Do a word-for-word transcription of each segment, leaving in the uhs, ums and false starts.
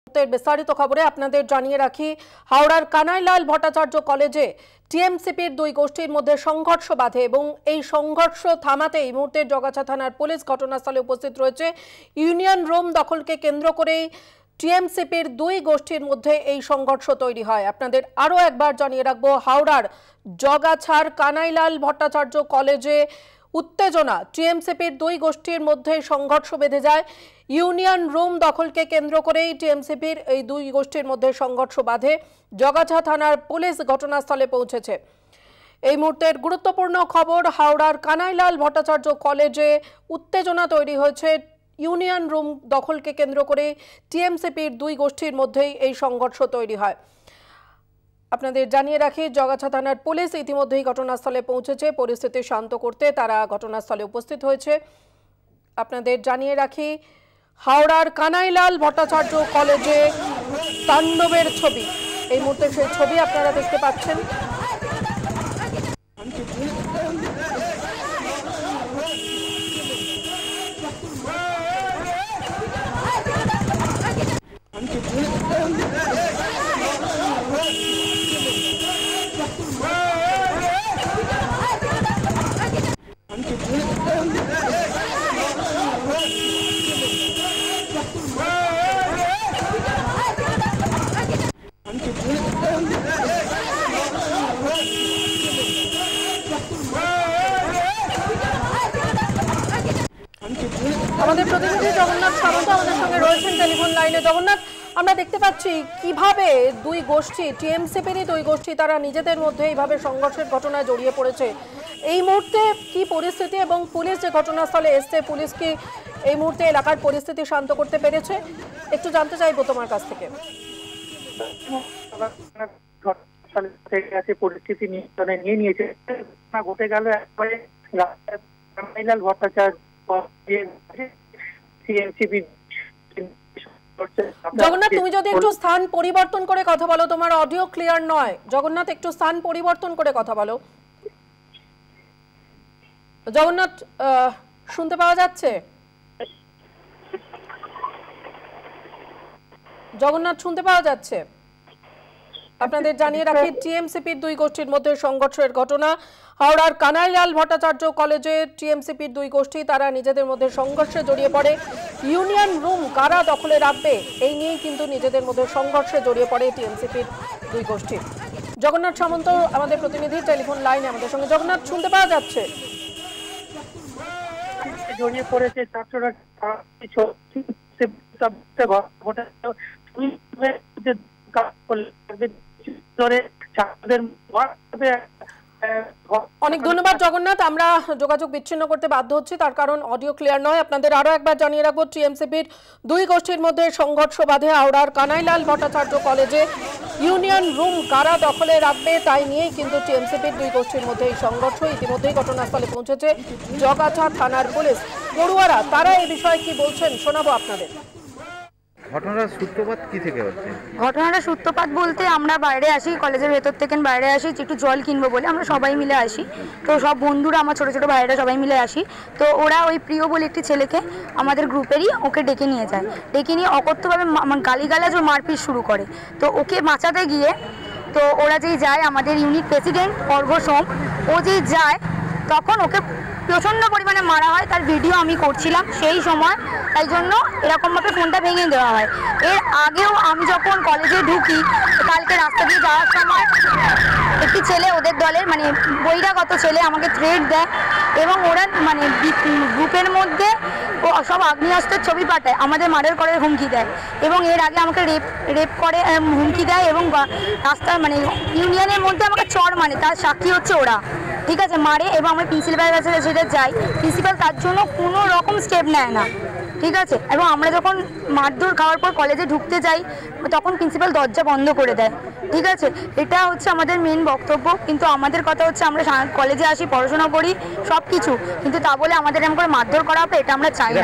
বিস্তারিত খবরে আপনাদের জানিয়ে রাখি, হাওড়ার কানাইলাল ভট্টাচার্য কলেজে টিএমসিপির দুই গোষ্ঠীর মধ্যে সংঘর্ষ বাধে এবং এই সংঘর্ষ থামাতে এই মুহূর্তে জগাছা থানার পুলিশ ঘটনাস্থলে উপস্থিত রয়েছে। ইউনিয়ন রুম দখলকে কেন্দ্র করেই টিএমসিপির দুই গোষ্ঠীর মধ্যে এই সংঘর্ষ তৈরি হয়। আপনাদের আরও একবার জানিয়ে রাখবো, হাওড়ার জগাছার কানাইলাল ভট্টাচার্য কলেজে উত্তেজনা, টিএমসিপির দুই গোষ্ঠীর মধ্যে সংঘর্ষ বেঁধে যায়। ইউনিয়ন রুম দখলকে কেন্দ্র করেই টিএমসিপির এই দুই গোষ্ঠীর মধ্যে সংঘর্ষ বাধে। জগাছা থানার পুলিশ ঘটনাস্থলে পৌঁছেছে। এই মুহূর্তের গুরুত্বপূর্ণ খবর, হাওড়ার কানাইলাল ভট্টাচার্য কলেজে উত্তেজনা তৈরি হয়েছে। ইউনিয়ন রুম দখলকে কেন্দ্র করে টিএমসিপির দুই গোষ্ঠীর মধ্যেই এই সংঘর্ষ তৈরি হয়। আপনাদের জানিয়ে রাখি, জগাছা থানার পুলিশ ইতিমধ্যেই ঘটনাস্থলে পৌঁছেছে। পরিস্থিতি শান্ত করতে তারা ঘটনাস্থলে উপস্থিত হয়েছে। আপনাদের জানিয়ে রাখি, হাওড়ার কানাইলাল ভট্টাচার্য কলেজে তাণ্ডবের ছবি, এই মুহূর্তে সেই ছবি আপনারা দেখতে পাচ্ছেন। আমাদের প্রতিনিধি জগন্নাথ সামন্ত আমাদের সঙ্গে রয়েছেন টেলিফোন লাইনে। জগন্নাথ, আমরা দেখতে পাচ্ছি কিভাবে দুই গোষ্ঠী, টিএমসিপিরই দুই গোষ্ঠী, তারা নিজেদের মধ্যে এইভাবে সংঘর্ষের ঘটনায় জড়িয়ে পড়েছে। এই মুহূর্তে কি পরিস্থিতি এবং পুলিশ যে ঘটনাস্থলে এসছে, পুলিশ কি এই মুহূর্তে এলাকার পরিস্থিতি শান্ত করতে পেরেছে? একটু জানতে চাইবো তোমার কাছ থেকে। পরিস্থিতি নিয়ন্ত্রণে নিয়ে নিয়েছে, ঘটে গেল একবারে কানাইলাল ভট্টাচার্য। জগন্নাথ, তুমি যদি একটু স্থান পরিবর্তন করে কথা বলো, তোমার অডিও ক্লিয়ার নয়। জগন্নাথ, একটু স্থান পরিবর্তন করে কথা বলো। জগন্নাথ, শুনতে পাওয়া যাচ্ছে? জগন্নাথ, শুনতে পাওয়া যাচ্ছে? আপনাদের জানিয়ে রাখি, টিএমসিপির দুই গোষ্ঠীর মধ্যে সংঘর্ষের ঘটনা। হাওড়ার কানাইলাল ভট্টাচার্য কলেজে টিএমসিপির দুই গোষ্ঠী, তারা নিজেদের মধ্যে সংঘর্ষে জড়িয়ে পড়ে। ইউনিয়ন রুম কারা দখলে রাখবে, এই নিয়েই কিন্তু নিজেদের মধ্যে সংঘর্ষে জড়িয়ে পড়ে টিএমসিপির দুই গোষ্ঠী। জগন্নাথ সামন্ত আমাদের প্রতিনিধি টেলিফোন লাইনে আমাদের সঙ্গে। জগন্নাথ, শুনতে পাওয়া যাচ্ছে? জড়িয়ে পড়েছে ছাত্ররা, অনেক ধন্যবাদ জগন্নাথ। আমরা যোগাযোগ বিচ্ছিন্ন করতে বাধ্য হচ্ছি, তার কারণ অডিও ক্লিয়ার নয়। আপনাদের আরো একবার জানিয়ে রাখবো, টিএমসিপির দুই গোষ্ঠীর মধ্যে সংঘর্ষ বাধে হাওড়ার কানাইলাল ভট্টাচার্য কলেজে। ইউনিয়ন রুম কারা দখলে রাখবে তাই নিয়েই কিন্তু টিএমসিপির দুই গোষ্ঠীর মধ্যে এই সংঘর্ষ। ইতিমধ্যেই ঘটনাস্থলে পৌঁছেছে জগাছা থানার পুলিশ। পড়ুয়ারা তারা এই বিষয়ে কি বলছেন শোনাবো আপনাদের। ঘটনার সূত্রপাত কি থেকে হচ্ছে? ঘটনাটা সূত্রপাত বলতে, আমরা বাইরে আসি, কলেজের ভেতর থেকে বাইরে আসি একটু জল কিনবো বলে, আমরা সবাই মিলে আসি। তো সব বন্ধুরা, আমার ছোটো ছোটো ভাইয়েরা সবাই মিলে আসি। তো ওরা ওই প্রিয় বলে একটি ছেলেকে আমাদের গ্রুপেরই, ওকে ডেকে নিয়ে যায়। ডেকে নিয়ে অকথ্যভাবে গালিগালাজ ও মারপিট শুরু করে। তো ওকে বাঁচাতে গিয়ে, তো ওরা যেই যায়, আমাদের ইউনিট প্রেসিডেন্ট অর্ঘ সোম, ও যেই যায় তখন ওকে প্রচণ্ড পরিমাণে মারা হয়। তার ভিডিও আমি করছিলাম সেই সময়, তাই জন্য এরকমভাবে ফোনটা ভেঙে দেওয়া হয়। এর আগেও আমি যখন কলেজে ঢুকি, কালকে রাস্তা দিয়ে যাওয়ার সময় একটি ছেলে, ওদের দলের মানে বহিরাগত ছেলে, আমাকে থ্রেট দেয় এবং ওরা মানে গ্রুপের মধ্যে ও সব আগ্নেয়াস্ত্রের ছবি পাঠায়, আমাদের মার্ডার করার হুমকি দেয় এবং এর আগে আমাকে রেপ রেপ করে হুমকি দেয় এবং রাস্তার মানে ইউনিয়নের মধ্যে আমাকে চড় মানে, তার সাক্ষী হচ্ছে ওরা, ঠিক আছে, মারে। এবং আমি প্রিন্সিপালের কাছে সেটা যাই, প্রিন্সিপাল তার জন্য কোনো রকম স্টেপ নেয় না, ঠিক আছে। এবং আমরা যখন মারধর খাওয়ার পর কলেজে ঢুকতে যাই, তখন প্রিন্সিপাল দরজা বন্ধ করে দেয়, ঠিক আছে। এটা হচ্ছে আমাদের মেন বক্তব্য। কিন্তু আমাদের কথা হচ্ছে, আমরা কলেজে আসি, পড়াশোনা করি, সব কিছু, কিন্তু তা বলে আমাদের এমন করে মারধর করা হবে, এটা আমরা চাই না।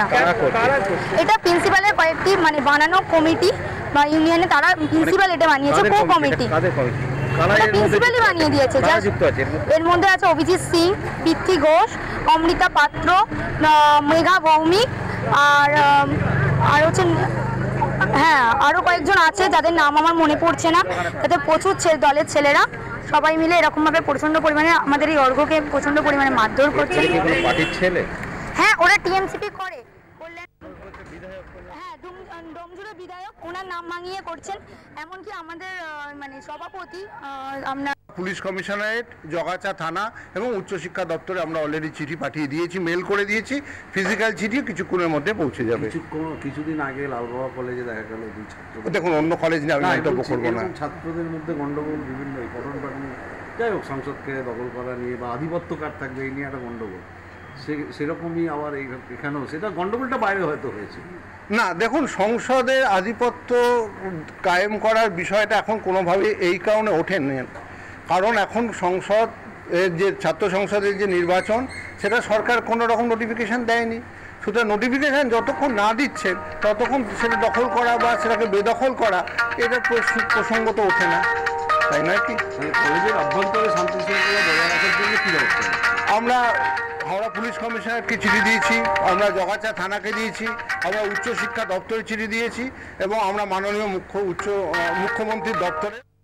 এটা প্রিন্সিপালের কয়েকটি মানে বানানো কমিটি বা ইউনিয়নে, তারা প্রিন্সিপাল এটা বানিয়েছে, কো কমিটি, প্রিন্সিপালই বানিয়ে দিয়েছে। এর মধ্যে আছে অভিজিৎ সিং, পৃথ্বী ঘোষ, অমৃতা পাত্র, মেঘা ভৌমিক, আর আর হচ্ছে হ্যাঁ আরও কয়েকজন আছে যাদের নাম আমার মনে পড়ছে না, তাতে প্রচুর ছে- দলের ছেলেরা সবাই মিলে এরকমভাবে প্রচণ্ড পরিমাণে আমাদের এই অর্ঘ্যকে প্রচণ্ড পরিমাণে মারধর করছে। এটা কি কোনো পার্টির ছেলে? হ্যাঁ ওরা টিএমসিপি করে করলেন, হ্যাঁ ডোম- ডোমজুড়ে বিধায়ক, ওনার নাম ভাঙিয়ে করছেন। এমনকি আমাদের আহ, মানে সভাপতি আহ, আমরা পুলিশ কমিশনারেট, জগাছা থানা এবং উচ্চশিক্ষা দপ্তরে আমরা অলরেডি চিঠি পাঠিয়ে দিয়েছি, মেল করে দিয়েছি। ফিজিক্যাল চিঠি কিছুক্ষণের মধ্যে পৌঁছে যাবে। কিছু- কিছুদিন আগে লালবাবা কলেজে দেখা গেল দুই ছাত্র, দেখুন অন্য কলেজ নিয়ে আমি না, মন্তব্য বলছি, করবো না। এরকম ছাত্রদের মধ্যে গন্ডগোল, বিভিন্ন এই পঠন পাঠন, যাই হোক সংসদকে দখল করা নিয়ে বা আধিপত্য কার থাকবে এই নিয়ে একটা গন্ডগোল, সে সেরকমই আবার এই এখানেও সেটা গন্ডগোলটা বাইরে হয়তো হয়েছে। না দেখুন, সংসদের আধিপত্য কায়েম করার বিষয়টা এখন কোনোভাবেই এই কারণে ওঠেনি, কারণ এখন সংসদ এর যে ছাত্র সংসদের যে নির্বাচন সেটা সরকার কোনো রকম নোটিফিকেশান দেয়নি। সুতরাং নোটিফিকেশান যতক্ষণ না দিচ্ছে ততক্ষণ সেটা দখল করা বা সেটাকে বেদখল করা এটা প্রস- প্রসঙ্গত ওঠে না, তাই নয় কি? মানে কলেজের অভ্যন্তরে শান্তি শৃঙ্খলা বজায় রাখার জন্য কী ব্যবস্থা নেবে? আমরা হাওড়া পুলিশ কমিশনারকে চিঠি দিয়েছি, আমরা জগাছা থানাকে দিয়েছি, আমরা উচ্চশিক্ষা দপ্তরে চিঠি দিয়েছি এবং আমরা মাননীয় মুখ্য উচ্চ আহ, মুখ্যমন্ত্রীর দপ্তরে